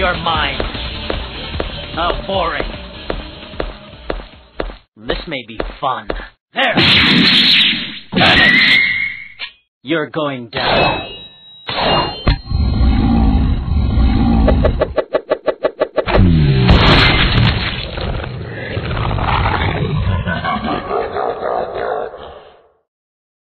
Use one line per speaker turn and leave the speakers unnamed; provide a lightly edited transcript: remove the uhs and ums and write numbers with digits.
You're mine. How boring. This may be fun. There! You're going down.